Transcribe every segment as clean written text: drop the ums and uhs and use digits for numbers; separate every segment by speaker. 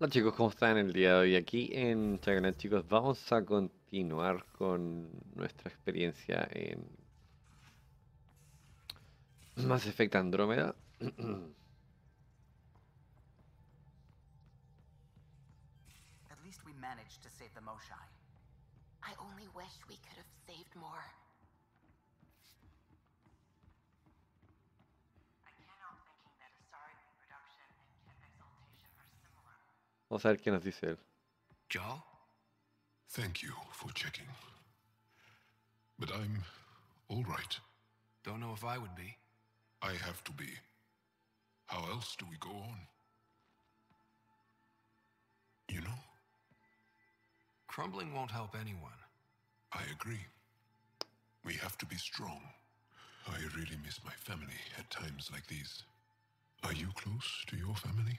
Speaker 1: Hola chicos, ¿cómo están el día de hoy? Aquí en Chagalan chicos, vamos a continuar con nuestra experiencia en Mass Effect Andrómeda.
Speaker 2: At least we managed to save the Moshai.
Speaker 3: I only wish we could have saved more.
Speaker 4: I can't help thinking that Asari reproduction and Kip exaltation are similar.
Speaker 1: Vamos a ver qué nos dice él.
Speaker 5: Jarl?
Speaker 6: Thank you for checking. But I'm all right.
Speaker 5: Don't know if I would be.
Speaker 6: I have to be. How else do we go on? You know,
Speaker 5: Crumbling won't help anyone.
Speaker 6: I agree. We have to be strong. I really miss my family at times like these. Are you close to your family?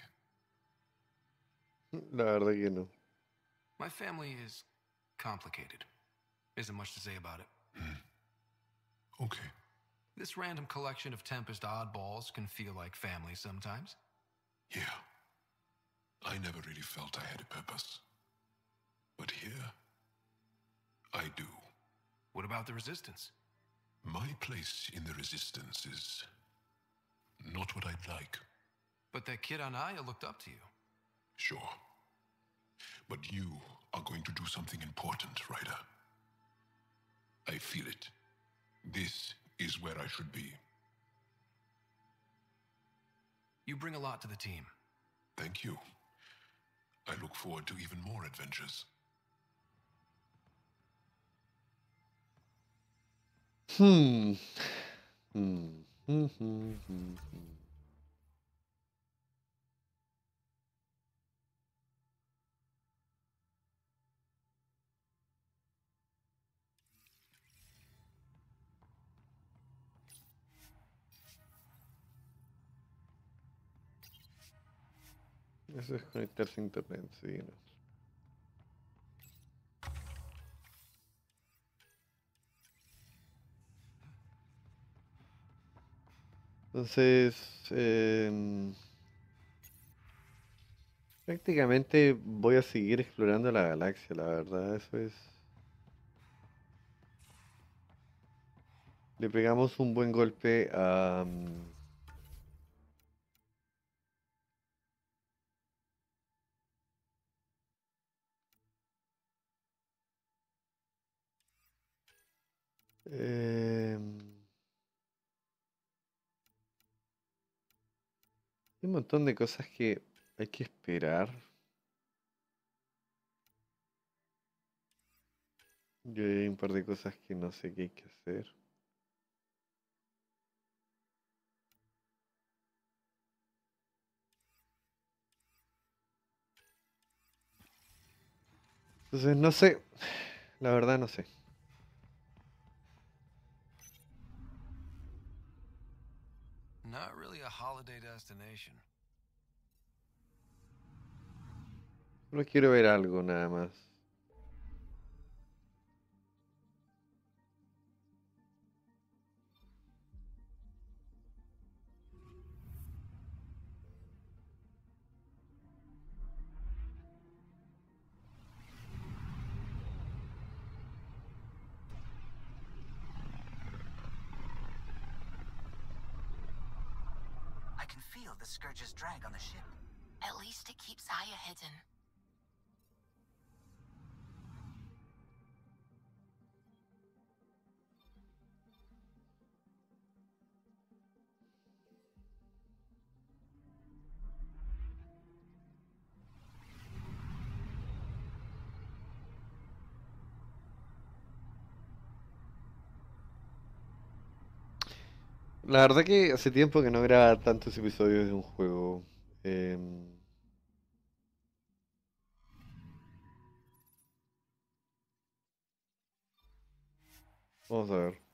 Speaker 1: La verdad que no.
Speaker 5: My family is complicated. Isn't much to say about it.
Speaker 6: Okay.
Speaker 5: This random collection of Tempest oddballs can feel like family sometimes.
Speaker 6: Yeah. I never really felt I had a purpose. But here, I do.
Speaker 5: What about the Resistance?
Speaker 6: My place in the Resistance is not what I'd like.
Speaker 5: But that kid on Aya looked up to you.
Speaker 6: Sure. But you are going to do something important, Ryder. I feel it. This is where I should be.
Speaker 5: You bring a lot to the team.
Speaker 6: Thank you. I look forward to even more adventures.
Speaker 1: Hmm. Hmm. Hmm. Hmm. Hmm. Hmm. Eso es conectarse a internet, sí, no. Entonces, prácticamente voy a seguir explorando la galaxia, la verdad, eso es. Le pegamos un buen golpe a... hay un montón de cosas que hay que esperar. Y hay un par de cosas que no sé qué hay que hacer. Entonces, no sé. La verdad, no sé.
Speaker 5: Not really a holiday destination.
Speaker 1: Solo quiero ver algo nada más.
Speaker 2: I can feel the Scourge's drag on the ship.
Speaker 3: At least it keeps Aya hidden.
Speaker 1: La verdad que hace tiempo que no graba tantos episodios de un juego. Em, vamos a ver.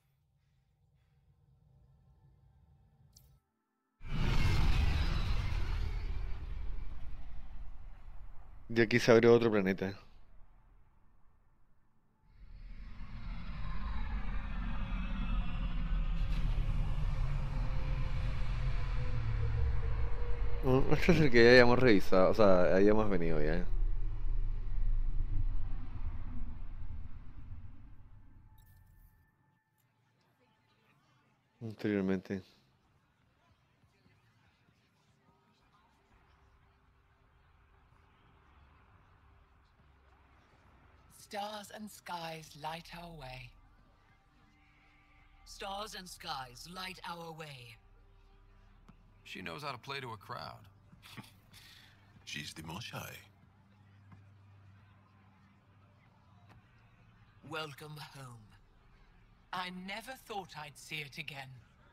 Speaker 1: Y aquí se abrió otro planeta. Oh, muestra es el que ya hayamos revisado, o sea, hayamos venido ya. Anteriormente.
Speaker 7: Stars and skies light our way. Stars and skies light our way.
Speaker 5: She knows how to play to a crowd.
Speaker 6: She's the Moshai.
Speaker 7: Welcome home. I never thought I'd see it again.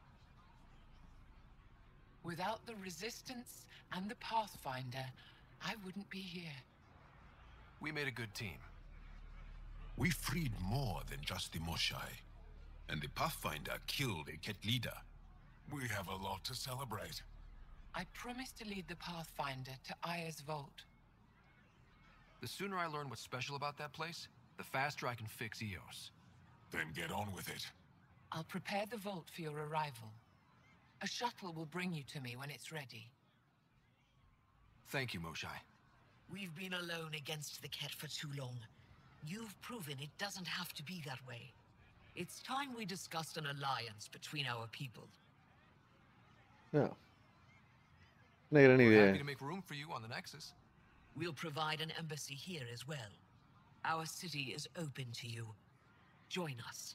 Speaker 7: Without the Resistance and the Pathfinder, I wouldn't be here.
Speaker 5: We made a good team.
Speaker 6: We freed more than just the Moshai. And the Pathfinder killed a Ket leader. We have a lot to celebrate.
Speaker 7: I promised to lead the Pathfinder to Aya's vault.
Speaker 5: The sooner I learn what's special about that place, the faster I can fix Eos.
Speaker 6: Then get on with it.
Speaker 7: I'll prepare the vault for your arrival. A shuttle will bring you to me when it's ready.
Speaker 5: Thank you, Moshai.
Speaker 8: We've been alone against the Ket for too long. You've proven it doesn't have to be that way. It's time we discussed an alliance between our people.
Speaker 1: No. Una gran
Speaker 5: We're happy
Speaker 1: idea.
Speaker 5: to make room for you on the Nexus.
Speaker 8: We'll provide an embassy here as well. Our city is open to you. Join us.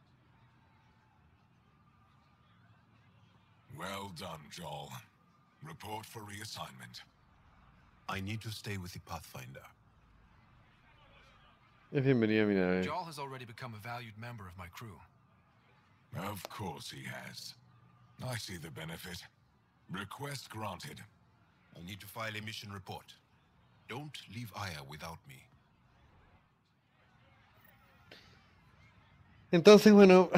Speaker 6: Well done, Joel. Report for reassignment. I need to stay with the Pathfinder.
Speaker 1: Es bienvenido a mi nave.
Speaker 5: Jarl has already become a valued member of my crew.
Speaker 6: Of course he has. I see the benefit. Request granted. I need to file a mission report. Don't leave Aya without me.
Speaker 1: Entonces, bueno.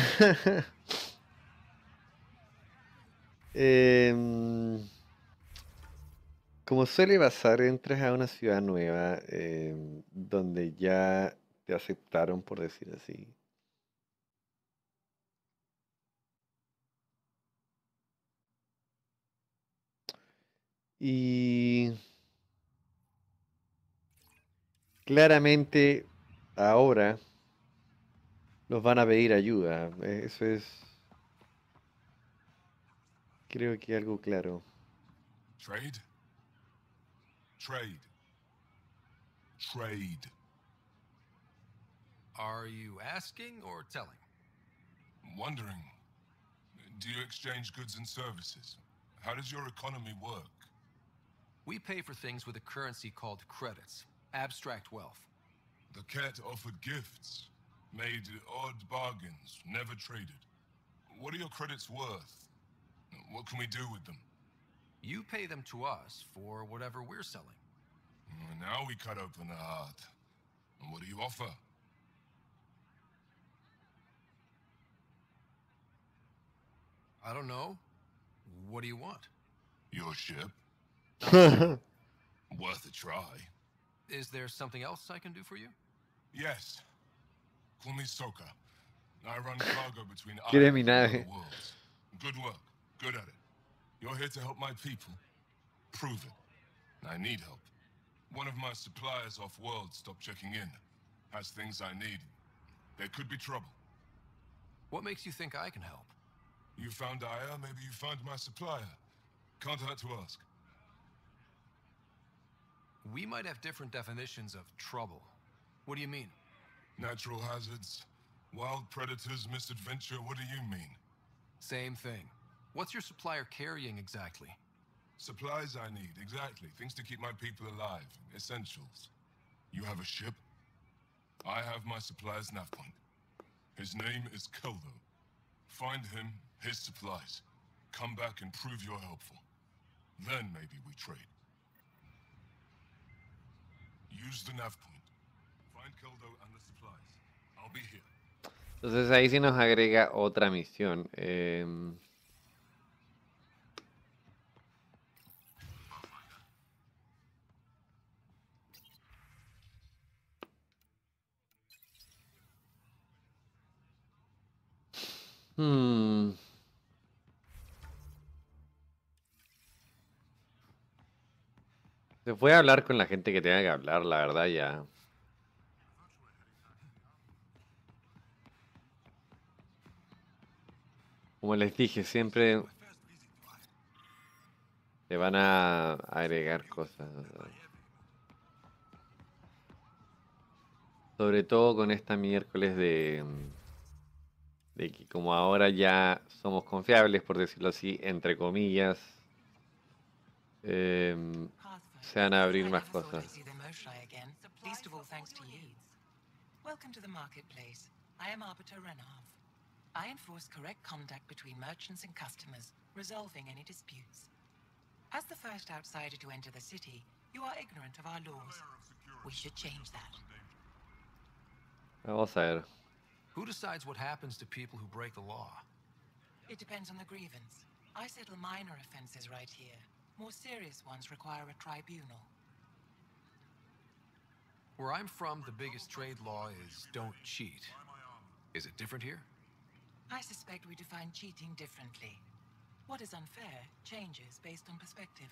Speaker 1: Como suele pasar, entras a una ciudad nueva donde ya te aceptaron, por decir así. Y claramente ahora nos van a pedir ayuda. Eso es, creo que algo claro.
Speaker 6: Trade? Trade. Trade.
Speaker 5: Are you asking or telling?
Speaker 6: Wondering, do you exchange goods and services? How does your economy work?
Speaker 5: We pay for things with a currency called credits, abstract wealth.
Speaker 6: The Ket offered gifts, made odd bargains, never traded. What are your credits worth? What can we do with them?
Speaker 5: You pay them to us for whatever we're selling.
Speaker 6: Now we cut open the heart. And what do you offer?
Speaker 5: I don't know. What do you want?
Speaker 6: Your ship? Worth a try.
Speaker 5: Is there something else I can do for you?
Speaker 6: Yes. Call me Soka. I run cargo between
Speaker 1: Quiere
Speaker 6: Aya
Speaker 1: mi
Speaker 6: and
Speaker 1: nave.
Speaker 6: other worlds. Good work. Good at it. You're here to help my people. Prove it. I need help. One of my suppliers off-world stopped checking in. Has things I need. There could be trouble.
Speaker 5: What makes you think I can help?
Speaker 6: You found Aya, maybe you found my supplier. Can't hurt to ask.
Speaker 5: We might have different definitions of trouble. What do you mean?
Speaker 6: Natural hazards, wild predators, misadventure, what do you mean?
Speaker 5: Same thing. What's your supplier carrying exactly?
Speaker 6: Supplies I need, exactly. Things to keep my people alive. Essentials. You have a ship? I have my supplier's nav point. His name is Keldo. Find him, his supplies. Come back and prove you're helpful. Then maybe we trade. Use the nav point. Find Keldo and the supplies. I'll be here.
Speaker 1: Entonces ahí sí nos agrega otra misión. Hmm. Se puede hablar con la gente que tenga que hablar, la verdad, ya. Como les dije, siempre te van a agregar cosas. O sea, sobre todo con esta miércoles de que como ahora ya somos confiables, por decirlo así, entre comillas, se van a abrir
Speaker 7: I
Speaker 1: más
Speaker 7: never thought
Speaker 1: cosas.
Speaker 7: I'd see the Moshae again, least of all thanks to you. Welcome to the marketplace. I am Arbiter Renav. I enforce correct conduct between merchants and customers, resolving any disputes. As the first outsider to enter the city, you are ignorant of our laws. We should change that.
Speaker 1: Vamos a ver.
Speaker 5: Who decides what happens to people who break the law?
Speaker 7: It depends on the grievance. I settle minor offenses right here. More serious ones require a tribunal.
Speaker 5: Where I'm from, the biggest trade law is don't cheat. Is it different here?
Speaker 7: I suspect we define cheating differently. What is unfair changes based on perspective.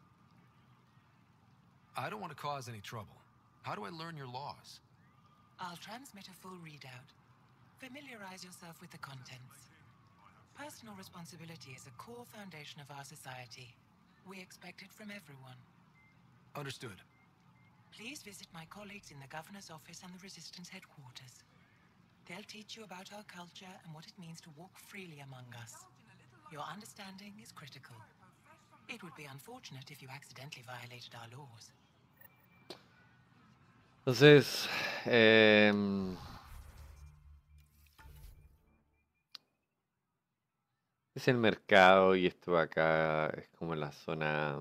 Speaker 5: I don't want to cause any trouble. How do I learn your laws?
Speaker 7: I'll transmit a full readout. Familiarize yourself with the contents. Personal responsibility is a core foundation of our society. We expect it from everyone.
Speaker 5: Understood.
Speaker 7: Please visit my colleagues in the Governor's office and the Resistance headquarters. They'll teach you about our culture and what it means to walk freely among us. Your understanding is critical. It would be unfortunate if you accidentally violated our laws.
Speaker 1: Entonces, es el mercado y esto acá es como la zona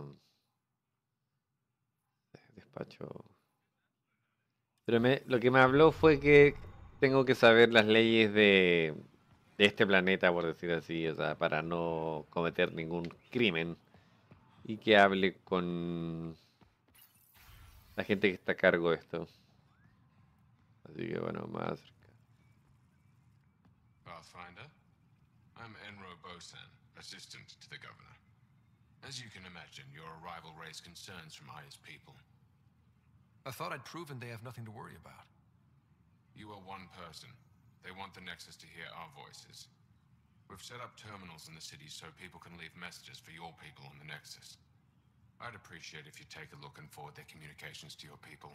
Speaker 1: de despacho. Pero lo que me habló fue que tengo que saber las leyes de este planeta, por decir así, o sea, para no cometer ningún crimen. Y que hable con la gente que está a cargo de esto. Así que bueno, más cerca.
Speaker 6: Pathfinder, I'm Enro Bosan, assistant to the governor. As you can imagine, your arrival raised concerns from Aya's people.
Speaker 5: I thought I'd proven they have nothing to worry about.
Speaker 6: You are one person. They want the Nexus to hear our voices. We've set up terminals in the city so people can leave messages for your people on the Nexus. I'd appreciate if you take a look and forward their communications to your people.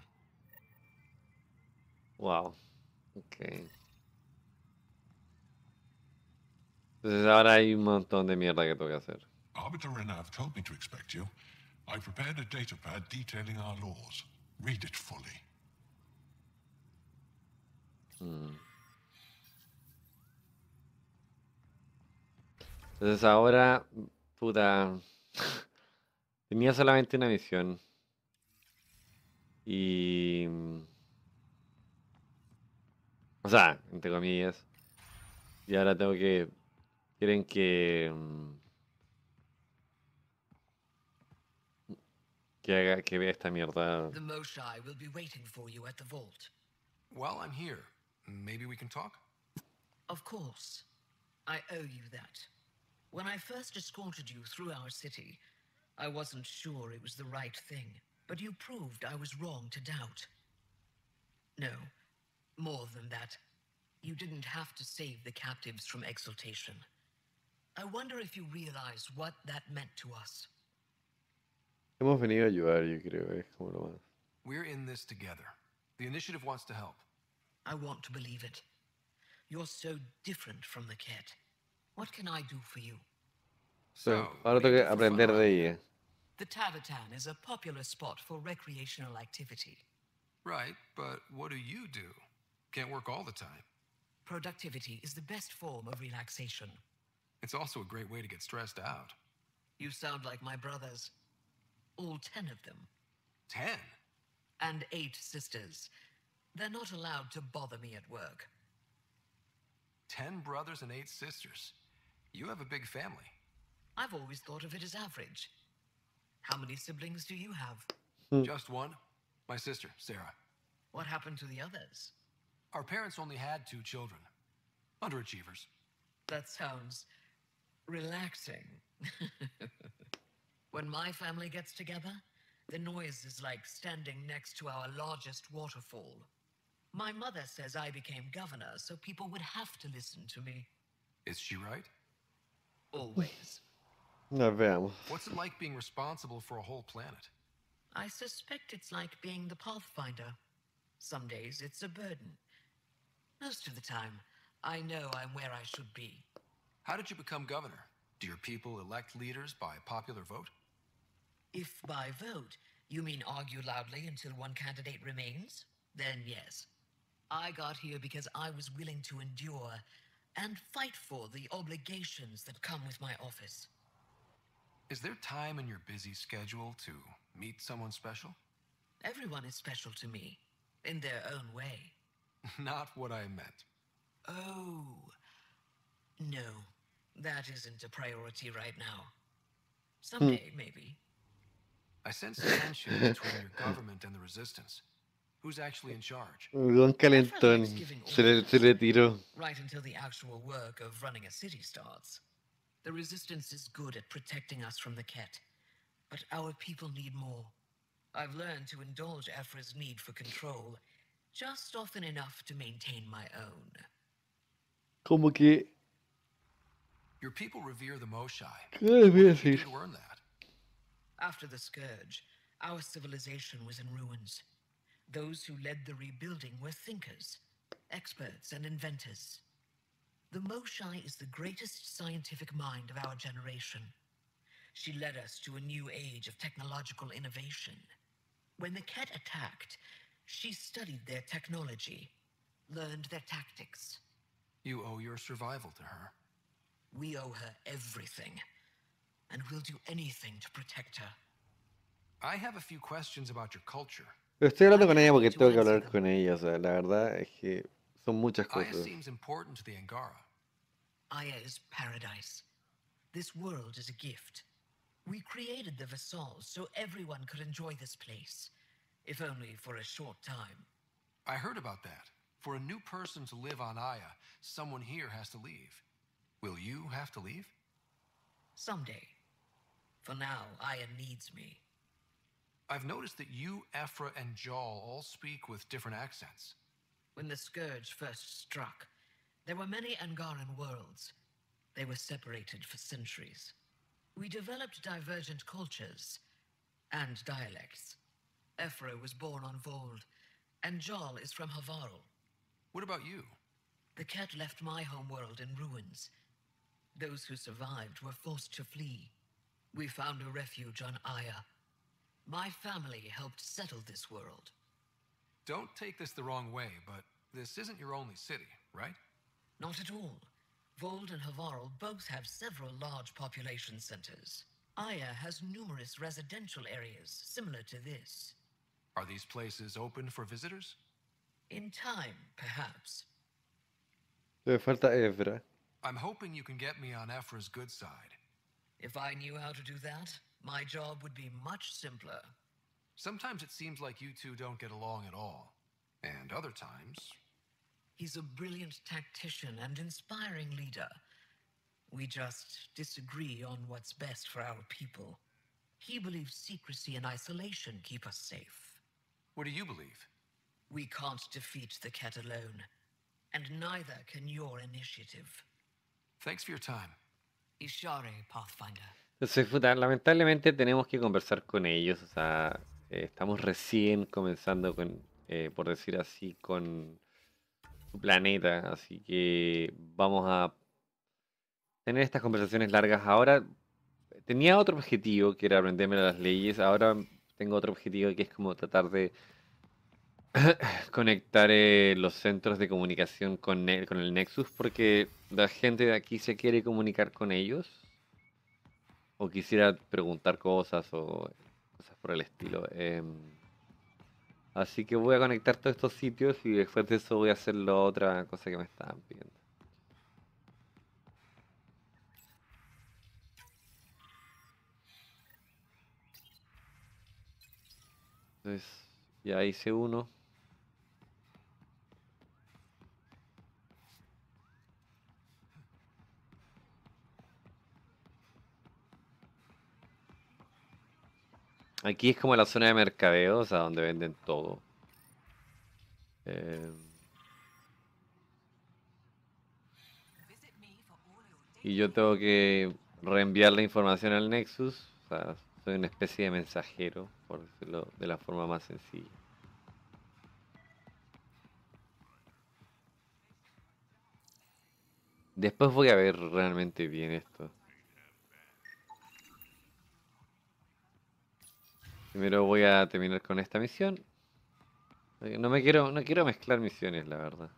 Speaker 1: Wow. Ok. Entonces ahora hay un montón de mierda que tengo que hacer.
Speaker 9: Arbiter Renav told me to expect you. I prepared a datapad detailing our laws. Read it fully.
Speaker 1: Entonces ahora, puta, tenía solamente una misión. Y... O sea, entre comillas. Y ahora tengo que... Quieren que... que vea esta mierda.
Speaker 8: The Moshae will be waiting for you at the vault.
Speaker 5: While I'm here, maybe we can talk?
Speaker 8: Of course. I owe you that. When I first escorted you through our city, I wasn't sure it was the right thing, but you proved I was wrong to doubt. No, more than that. You didn't have to save the captives from exaltation. I wonder if you realize what that meant to us.
Speaker 1: Hemos venido a ayudar, yo creo, es como lo más.
Speaker 5: We're in this together. The initiative wants to help.
Speaker 8: I want to believe it. You're so different from the Ket. What can I do for you?
Speaker 1: So, ahora tengo que aprender de ella.
Speaker 8: The Tavatan is a popular spot for recreational activity.
Speaker 5: Right, but what do? Can't work all the time.
Speaker 8: Productivity is the best form of relaxation.
Speaker 5: It's also a great way to get stressed out.
Speaker 8: You sound like my brothers. All 10 of them.
Speaker 5: 10?
Speaker 8: And 8 sisters. They're not allowed to bother me at work.
Speaker 5: 10 brothers and 8 sisters. You have a big family.
Speaker 8: I've always thought of it as average. How many siblings do you have?
Speaker 5: Just one. My sister, Sarah.
Speaker 8: What happened to the others?
Speaker 5: Our parents only had 2 children. Underachievers.
Speaker 8: That sounds relaxing. When my family gets together, The noise is like standing next to our largest waterfall. My mother says I became governor so people would have to listen to me.
Speaker 5: Is she right?
Speaker 8: Always.
Speaker 1: Nos veamos.
Speaker 5: What's it like being responsible for a whole planet?
Speaker 8: I suspect it's like being the Pathfinder. Some days it's a burden. Most of the time, I know I'm where I should be.
Speaker 5: How did you become governor? Do your people elect leaders by popular vote?
Speaker 8: If by vote you mean argue loudly until one candidate remains, then yes. I got here because I was willing to endure and fight for the obligations that come with my office.
Speaker 5: Is there time in your busy schedule to meet someone special?
Speaker 8: Everyone is special to me, in their own way.
Speaker 5: Not what I meant.
Speaker 8: Oh. No, that isn't a priority right now. Someday, maybe.
Speaker 5: I sense tension between your government and the resistance. Who's actually in charge?
Speaker 1: Don calentón. Se le tiró.
Speaker 8: Right until the actual work of running a city starts. The resistance is good at protecting us from the Ket, but our people need more. I've learned to indulge Ephra's need for control, just often enough to maintain my own.
Speaker 1: Como que...
Speaker 5: Your people revere the Moshai.
Speaker 1: ¿Qué debía
Speaker 5: What did you
Speaker 1: decir?
Speaker 5: do to earn that?
Speaker 8: After the Scourge, our civilization was in ruins. Those who led the rebuilding were thinkers, experts, and inventors. The Moshai is the greatest scientific mind of our generation. She led us to a new age of technological innovation. When the Ket attacked, she studied their technology, learned their tactics.
Speaker 5: You owe your survival to her.
Speaker 8: We owe her everything, and we'll do anything to protect her.
Speaker 5: I have a few questions about your culture.
Speaker 1: Pero estoy hablando con ella porque tengo que hablar con ella. O sea, la verdad es que son muchas
Speaker 5: Aya
Speaker 1: cosas.
Speaker 5: seems important to the Angara.
Speaker 8: Aya is paradise. This world is a gift. We created the Vassals so everyone could enjoy this place, if only for a short time.
Speaker 5: I heard about that. For a new person to live on Aya, someone here has to leave. Will you have to leave?
Speaker 8: Someday. For now, Aya needs me.
Speaker 5: I've noticed that you, Ephra, and Jal all speak with different accents.
Speaker 8: When the Scourge first struck, there were many Angaran worlds. They were separated for centuries. We developed divergent cultures and dialects. Ephra was born on Vold, and Jal is from Havarl.
Speaker 5: What about you?
Speaker 8: The Ket left my homeworld in ruins. Those who survived were forced to flee. We found a refuge on Aya. My family helped settle this world.
Speaker 5: Don't take this the wrong way, but this isn't your only city, right?
Speaker 8: Not at all. Vold and Havarl both have several large population centers. Aya has numerous residential areas similar to this.
Speaker 5: Are these places open for visitors?
Speaker 8: In time, perhaps.
Speaker 1: Le falta Evra.
Speaker 5: I'm hoping you can get me on Ephra's good side.
Speaker 8: If I knew how to do that, my job would be much simpler.
Speaker 5: Sometimes it seems like you two don't get along at all. And other times...
Speaker 8: He's a brilliant tactician and inspiring leader. We just disagree on what's best for our people. He believes secrecy and isolation keep us safe.
Speaker 5: What do you believe?
Speaker 8: We can't defeat the Ket alone. And neither can your initiative.
Speaker 5: Thanks for your time.
Speaker 8: Ishare, Pathfinder.
Speaker 1: Entonces, puta, lamentablemente tenemos que conversar con ellos. O sea, estamos recién comenzando con, por decir así, con su planeta. Así que vamos a tener estas conversaciones largas. Ahora tenía otro objetivo, que era aprenderme las leyes. Ahora tengo otro objetivo que es como tratar de conectar los centros de comunicación con el Nexus, porque la gente de aquí se quiere comunicar con ellos o quisiera preguntar cosas o cosas por el estilo. Así que voy a conectar todos estos sitios y después de eso voy a hacer la otra cosa que me estaban pidiendo. Entonces ya hice uno. Aquí es como la zona de mercadeo, o sea, donde venden todo. Eh, y yo tengo que reenviar la información al Nexus. O sea, soy una especie de mensajero, por decirlo de la forma más sencilla. Después voy a ver realmente bien esto. Primero voy a terminar con esta misión. No quiero mezclar misiones, la verdad.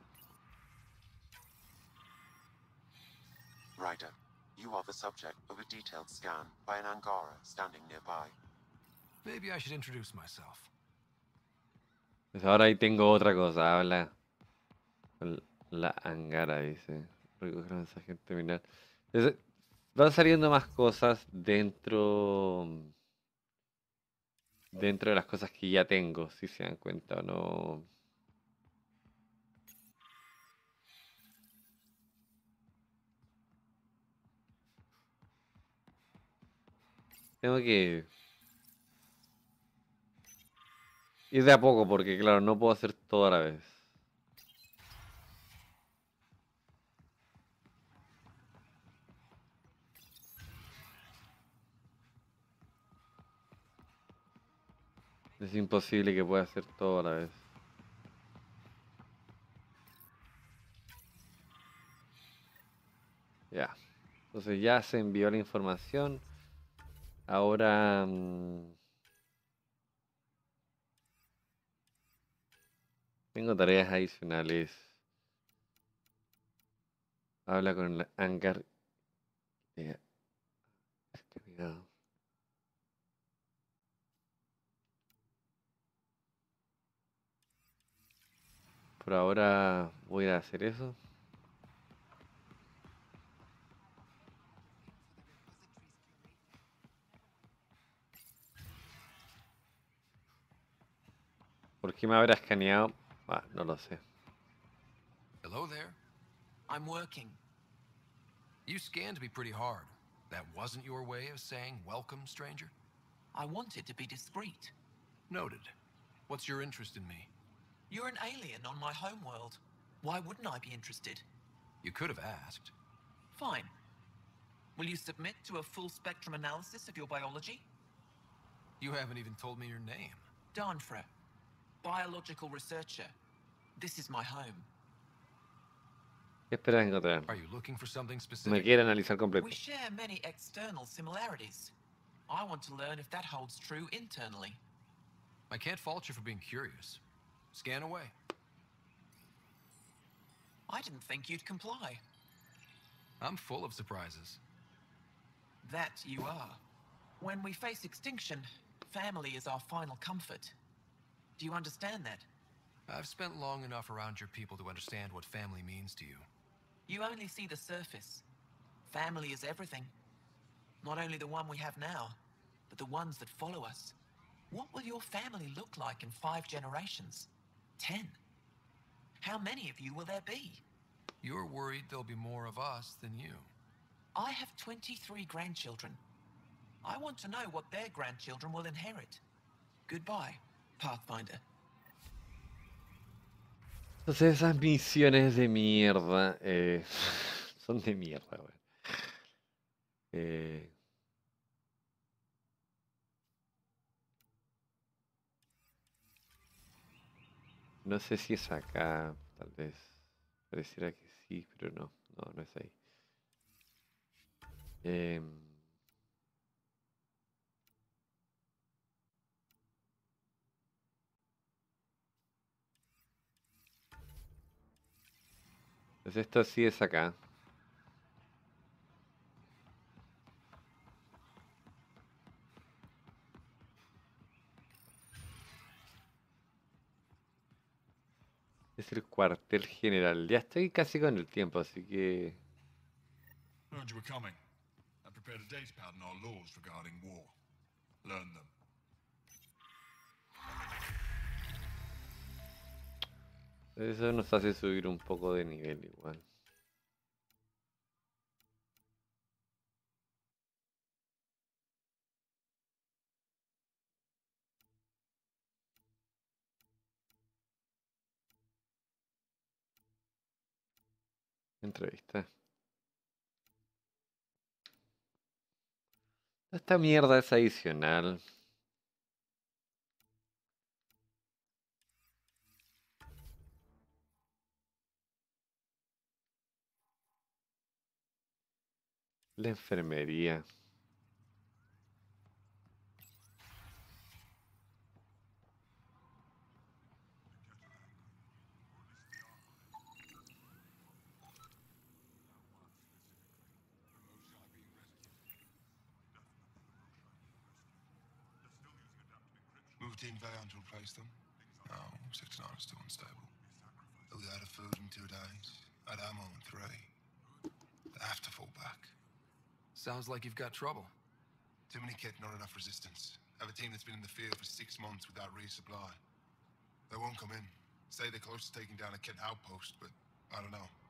Speaker 10: Ryder, you are the subject of a detailed scan by an Angara standing nearby.
Speaker 5: Maybe I should introduce myself.
Speaker 1: Pues ahora ahí tengo otra cosa. Habla con la Angara, dice. Recoger mensaje en terminal. Entonces, van saliendo más cosas dentro de las cosas que ya tengo, si se dan cuenta o no. Tengo que ir de a poco porque, claro, no puedo hacer todo a la vez. Es imposible que pueda hacer todo a la vez. Ya. Entonces ya se envió la información. Ahora... tengo tareas adicionales. Habla con el hangar. Descargado. Por ahora voy a hacer eso. ¿Por qué me habrá escaneado? Ah, no lo sé.
Speaker 5: Hello there.
Speaker 7: I'm working.
Speaker 5: You scanned me pretty hard. That wasn't your way of saying welcome, stranger?
Speaker 7: I wanted to be discreet.
Speaker 5: Noted. What's your interest in me?
Speaker 7: You're an alien on my homeworld. Why wouldn't I be interested?
Speaker 5: You could have asked.
Speaker 7: Fine. Will you submit to a full spectrum analysis of your biology?
Speaker 5: You haven't even told me your name.
Speaker 7: Darnfra, biological researcher. This is my home.
Speaker 1: ¿Qué esperas encontrar?
Speaker 5: Are you looking for something
Speaker 1: Me
Speaker 5: specific?
Speaker 1: quiere analizar completo.
Speaker 7: We share many external similarities. I want to learn if that holds true internally.
Speaker 5: I can't fault you for being curious. Scan away.
Speaker 7: I didn't think you'd comply.
Speaker 5: I'm full of surprises.
Speaker 7: That you are. When we face extinction, family is our final comfort. Do you understand that?
Speaker 5: I've spent long enough around your people to understand what family means to you.
Speaker 7: You only see the surface. Family is everything. Not only the one we have now, but the ones that follow us. What will your family look like in 5 generations? 10? How many of you will there be?
Speaker 5: You're worried there'll be more of us than you.
Speaker 7: I have 23 grandchildren. I want to know what their grandchildren will inherit. Goodbye, Pathfinder.
Speaker 1: Entonces esas misiones de mierda son de mierda, güey. No sé si es acá, tal vez. Pareciera que sí, pero no. No, no es ahí. Pues esto sí es acá. Es el cuartel general. Ya estoy casi con el tiempo, así que...
Speaker 9: Heard you were coming. I prepared a datapad on our laws regarding war. Learn them.
Speaker 1: Eso nos hace subir un poco de nivel igual. Entrevista. Esta mierda es adicional. La enfermería.
Speaker 11: Moved in Vayon to replace them? No, 6 9 is still unstable. They'll be out of food in 2 days. Out of ammo in 3. They have to fall back.
Speaker 5: Sounds like you've got trouble.
Speaker 11: Too many kit, not enough resistance. Have a team that's been in the field for 6 months without resupply. They won't come in. Say they're close to taking down a kit outpost, but I don't know.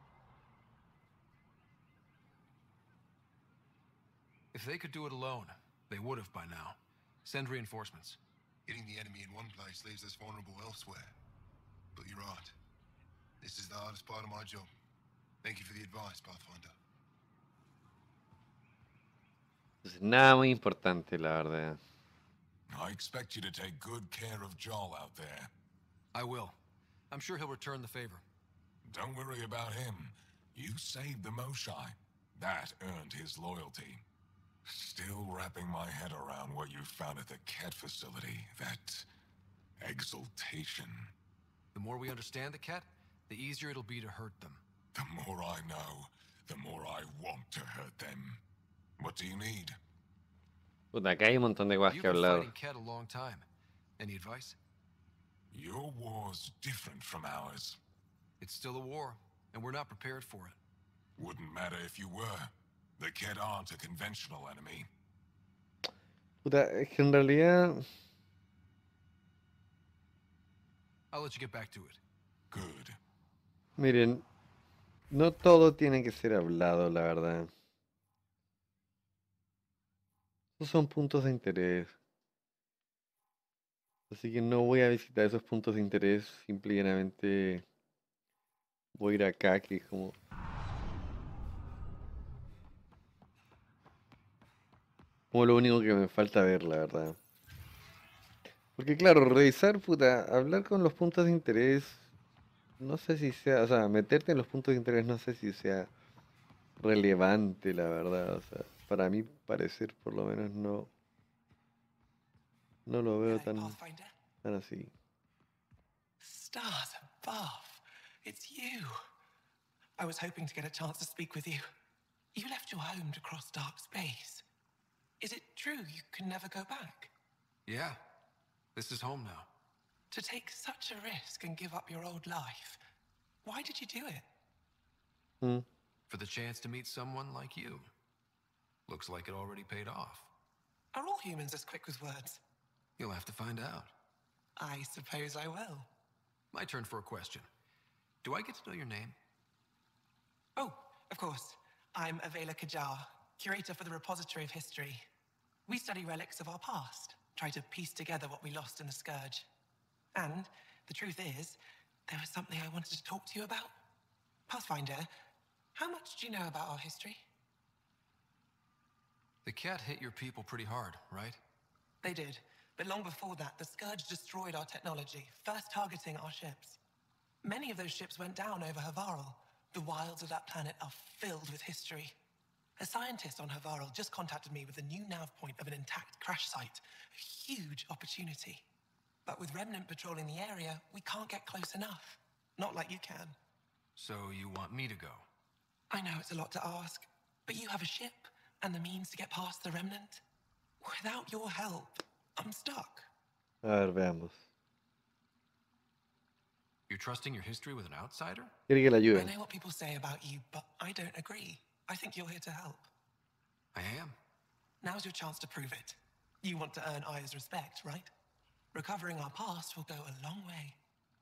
Speaker 5: If they could do it alone, they would have by now. Send reinforcements.
Speaker 11: Hitting the enemy in one place leaves us vulnerable elsewhere. But you're right. This is the hardest part of my job. Thank you for the advice, Pathfinder.
Speaker 1: Es nada muy importante, la verdad.
Speaker 9: I expect you to take good care of Jarl out there.
Speaker 5: I will. I'm sure he'll return the favor.
Speaker 9: Don't worry about him. You saved the Moshai. That earned his loyalty. Still wrapping my head around what you found at the Ket facility. That exaltation.
Speaker 5: The more we understand the Ket, the easier it'll be to hurt them.
Speaker 9: The more I know, the more I want to hurt them. What do you need?
Speaker 1: Puta, acá hay un montón de guas
Speaker 5: You've
Speaker 1: que
Speaker 5: been
Speaker 1: hablar.
Speaker 5: fighting Ket a long time. Any advice?
Speaker 9: Your war's different from ours.
Speaker 5: It's still a war, and we're not prepared for it.
Speaker 9: Wouldn't matter if you were. The Ket aren't a conventional enemy.
Speaker 1: Puta, es que en realidad.
Speaker 5: I'll let you get back to it.
Speaker 9: Good.
Speaker 1: Miren, no todo tiene que ser hablado, la verdad. Esos son puntos de interés. Así que no voy a visitar esos puntos de interés. Simplemente voy a ir acá, que es como. Como lo único que me falta ver, la verdad. Porque claro, revisar, puta, hablar con los puntos de interés, no sé si sea, o sea, meterte en los puntos de interés no sé si sea relevante, la verdad. O sea, para mí parecer por lo menos no lo veo tan así.
Speaker 7: Stars above. It's you. I was hoping to get a chance to speak with you. You left your home to cross dark space. Is it true you can never go back?
Speaker 5: Yeah. This is home now.
Speaker 7: To take such a risk and give up your old life, why did you do it?
Speaker 5: For the chance to meet someone like you. Looks like it already paid off.
Speaker 7: Are all humans as quick with words?
Speaker 5: You'll have to find out.
Speaker 7: I suppose I will.
Speaker 5: My turn for a question. Do I get to know your name?
Speaker 7: Oh, of course. I'm Avela Kajar, curator for the Repository of History. We study relics of our past, try to piece together what we lost in the Scourge. And the truth is, there was something I wanted to talk to you about. Pathfinder, how much do you know about our history?
Speaker 5: The Ket hit your people pretty hard, right?
Speaker 7: They did, but long before that, the Scourge destroyed our technology, first targeting our ships. Many of those ships went down over Havarl. The wilds of that planet are filled with history. A scientist on Havarl just contacted me with a new nav point of an intact crash site. A huge opportunity. But with Remnant patrolling the area, we can't get close enough. Not like you can.
Speaker 5: So you want me to go?
Speaker 7: I know it's a lot to ask, but you have a ship and the means to get past the Remnant. Without your help, I'm stuck.
Speaker 1: A ver, veamos.
Speaker 5: You're trusting your history with an outsider?
Speaker 1: Quiere que la
Speaker 7: I
Speaker 1: ayuden.
Speaker 7: know what people say about you, but I don't agree. I think you're here to help.
Speaker 5: I am.
Speaker 7: Now's your chance to prove it. You want to earn Aya's respect, right? Recovering our past will go a long way.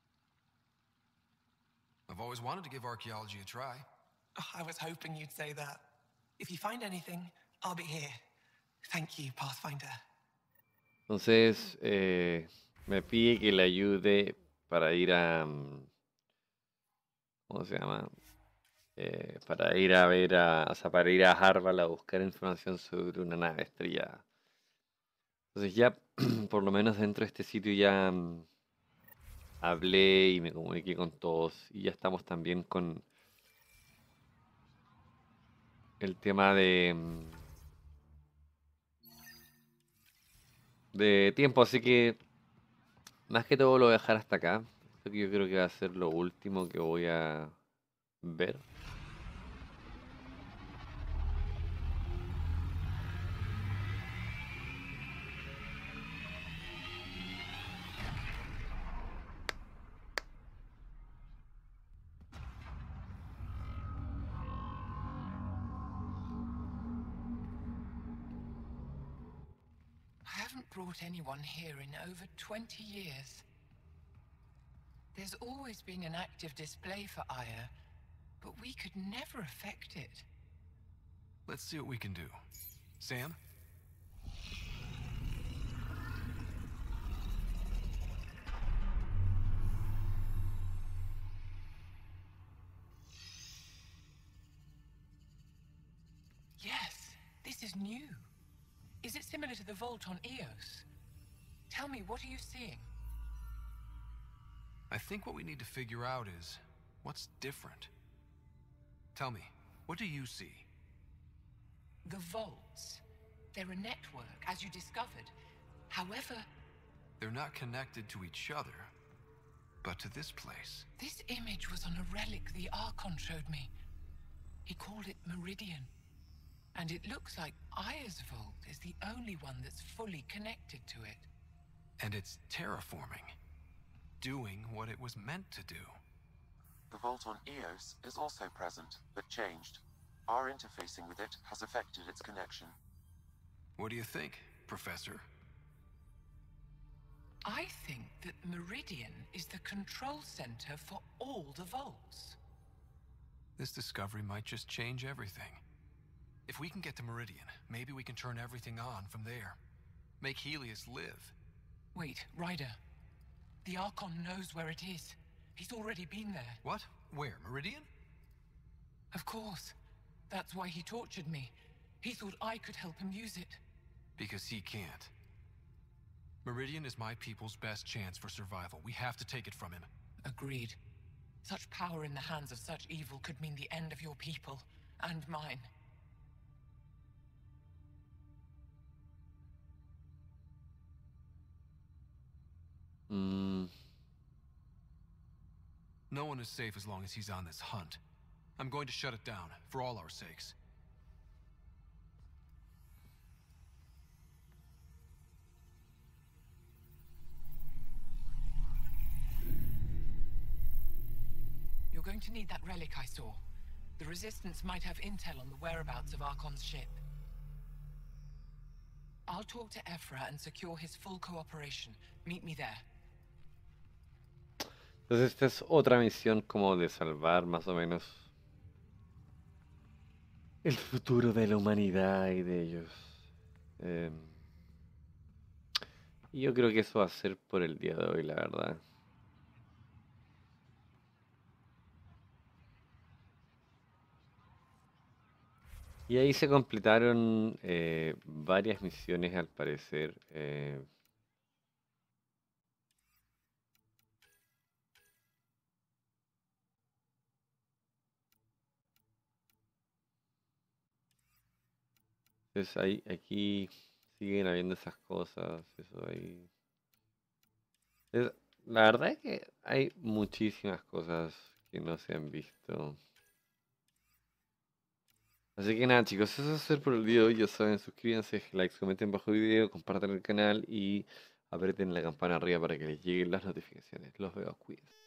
Speaker 5: I've always wanted to give archaeology a try.
Speaker 7: Oh, I was hoping you'd say that. If you find anything, I'll be here. Thank you, Pathfinder.
Speaker 1: Entonces, me pide que le ayude para ir a... ¿cómo se llama? para ir a ver o sea, para ir a Harvard a buscar información sobre una nave estrellada. Entonces ya, por lo menos dentro de este sitio ya hablé y me comuniqué con todos y ya estamos también con el tema de tiempo, así que más que todo lo voy a dejar hasta acá. Esto que yo creo que va a ser lo último que voy a ver.
Speaker 7: I haven't brought anyone here in over 20 years. There's always been an active display for Aya, but we could never affect it.
Speaker 5: Let's see what we can do. Sam?
Speaker 7: Yes, this is new. Is it similar to the vault on Eos? Tell me, what are you seeing?
Speaker 5: I think what we need to figure out is what's different. Tell me, what do you see?
Speaker 7: The vaults. They're a network, as you discovered. However,
Speaker 5: They're not connected to each other, but to this place.
Speaker 7: this image was on a relic the Archon showed me. He called it Meridian. And it looks like Aya's vault is the only one that's fully connected to it.
Speaker 5: And it's terraforming. Doing what it was meant to do.
Speaker 10: The vault on Eos is also present, but changed. Our interfacing with it has affected its connection.
Speaker 5: What do you think, Professor?
Speaker 7: I think that Meridian is the control center for all the vaults.
Speaker 5: This discovery might just change everything. If we can get to Meridian, maybe we can turn everything on from there. Make Helios live.
Speaker 7: Wait, Ryder. The Archon knows where it is. He's already been there.
Speaker 5: What? Where? Meridian?
Speaker 7: Of course. That's why he tortured me. He thought I could help him use it.
Speaker 5: Because he can't. Meridian is my people's best chance for survival. We have to take it from him.
Speaker 7: Agreed. Such power in the hands of such evil could mean the end of your people, and mine.
Speaker 5: No one is safe as long as he's on this hunt. I'm going to shut it down, for all our sakes.
Speaker 7: You're going to need that relic I saw. The Resistance might have intel on the whereabouts of Archon's ship. I'll talk to Ephra and secure his full cooperation. Meet me there.
Speaker 1: Entonces esta es otra misión como de salvar más o menos el futuro de la humanidad y de ellos. Y yo creo que eso va a ser por el día de hoy, la verdad. Y ahí se completaron varias misiones al parecer. Entonces aquí siguen habiendo esas cosas, eso ahí. La verdad es que hay muchísimas cosas que no se han visto. Así que nada chicos, eso es ser por el video de hoy. Ya saben, suscríbanse, dejen likes, comenten bajo el video, compartan el canal y aprieten la campana arriba para que les lleguen las notificaciones. Los veo, cuídense.